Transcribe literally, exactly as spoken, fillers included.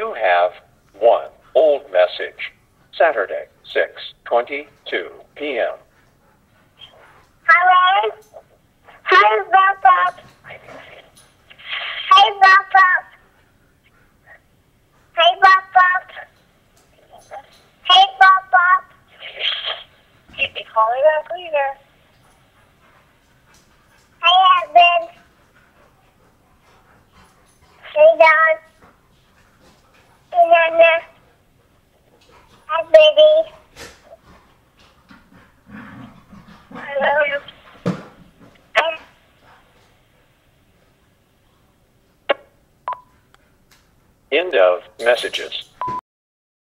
You have one old message. Saturday, six twenty-two p m Hello? Hi, Bebop. Hey, Bebop. Hey, Bebop. Hey, Bebop. Keep me calling back later. Hey, Evan. Hey, Don. Hey, Nana. Hi, Biddy. I love you. End of messages.